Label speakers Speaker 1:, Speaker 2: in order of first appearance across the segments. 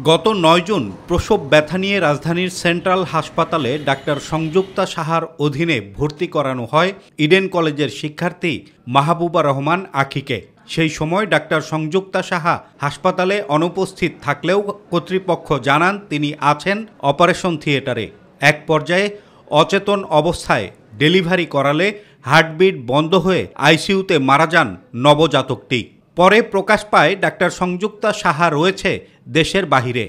Speaker 1: গত ৯ জুন প্রসব ব্যথা নিয়ে রাজধানীর সেন্ট্রাল হাসপাতালে ডাক্তার সংযুক্তা সাহার অধীনে ভর্তি করানো হয় ইডেন কলেজের শিক্ষার্থী মাহবুবা রহমান আখিকে। সেই সময় ডাক্তার সংযুক্তা সাহা হাসপাতালে অনুপস্থিত থাকলেও কর্তৃপক্ষ জানান তিনি আছেন অপারেশন থিয়েটারে। এক পর্যায়ে অচেতন অবস্থায় ডেলিভারি করালে হার্টবিট বন্ধ হয়ে আইসিইউতে মারা যান নবজাতকটি। পরে প্রকাশ পায় ডাক্তার সংযুক্তা সাহা রয়েছে দেশের বাহিরে।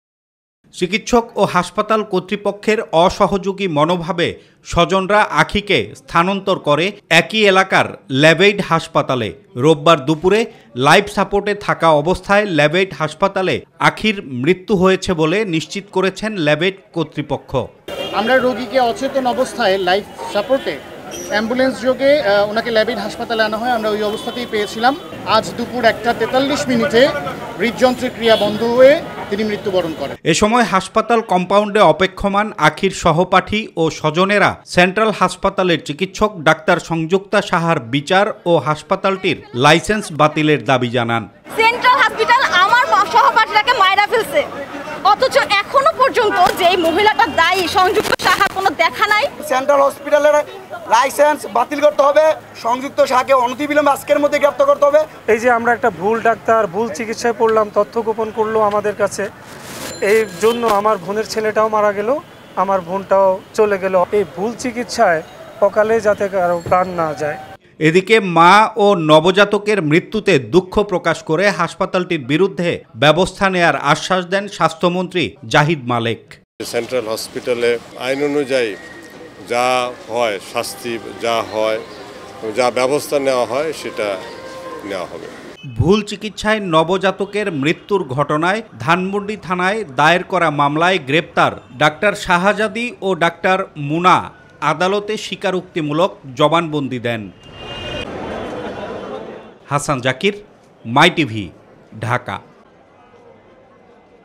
Speaker 1: চিকিৎসক ও হাসপাতাল কর্তৃপক্ষের অসহযোগী মনোভাবে স্বজনরা আখিকে স্থানান্তর করে একই এলাকার ল্যাবেইড হাসপাতালে। রোববার দুপুরে লাইফ সাপোর্টে থাকা অবস্থায় ল্যাবেইড হাসপাতালে আখির মৃত্যু হয়েছে বলে নিশ্চিত করেছেন ল্যাবেইড কর্তৃপক্ষ।
Speaker 2: আমরা রোগীকে অচেতন অবস্থায় লাইফ সাপোর্টে অ্যাম্বুলেন্স যোগে ওনাকে ল্যাবেইড হাসপাতালে আনা হয়। আমরা ওই অবস্থাতেই পেয়েছিলাম। আজ দুপুর 1:43 হৃদযন্ত্রের ক্রিয়া বন্ধ হয়ে তিনি মৃত্যুবরণ করেন।
Speaker 1: এ সময় হাসপাতাল কম্পাউন্ডে অপেক্ষমান আখির সহপাঠী ও স্বজনেরা সেন্ট্রাল হাসপাতালের চিকিৎসক ডাক্তার সংযুক্তা সাহার বিচার ও হাসপাতালটির লাইসেন্স বাতিলের দাবি জানান।
Speaker 3: সেন্ট্রাল হসপিটাল আমার সহপাঠীরাকে মাইরা ফেলছে, অথচ এখনো পর্যন্ত যে মহিলাটা দায়ী সংযুক্ত সাহা কোনো দেখা নাই।
Speaker 4: সেন্ট্রাল হসপিটালের লাইসেন্স বাতিল করতে হবে, সংযুক্ত সাহাকে অনতিবিলম্বে আজকের মধ্যে গ্রেফতার করতে হবে।
Speaker 5: এই যে আমরা একটা ভুল ডাক্তার ভুল চিকিৎসায় পড়লাম, তথ্য গোপন করলো আমাদের কাছে, এই জন্য আমার বোনের ছেলেটাও মারা গেল, আমার বোনটাও চলে গেল। এই ভুল চিকিৎসায় অকালে যাতে কারো প্রাণ না যায়।
Speaker 1: এদিকে মা ও নবজাতকের মৃত্যুতে দুঃখ প্রকাশ করে হাসপাতালটির বিরুদ্ধে ব্যবস্থা নেয়ার আশ্বাস দেন স্বাস্থ্যমন্ত্রী জাহিদ মালেক।
Speaker 6: সেন্ট্রাল হসপিটালে আইন অনুযায়ী যা হয়, শাস্তি যা হয়, যা ব্যবস্থা নেওয়া হয় সেটা নেওয়া হবে।
Speaker 1: ভুল চিকিৎসায় নবজাতকের মৃত্যুর ঘটনায় ধানমন্ডি থানায় দায়ের করা মামলায় গ্রেপ্তার ডাক্তার শাহজাদি ও ডাক্তার মুনা আদালতে স্বীকারোক্তিমূলক জবানবন্দি দেন। হাসান জাকির, মাইটিভি, ঢাকা।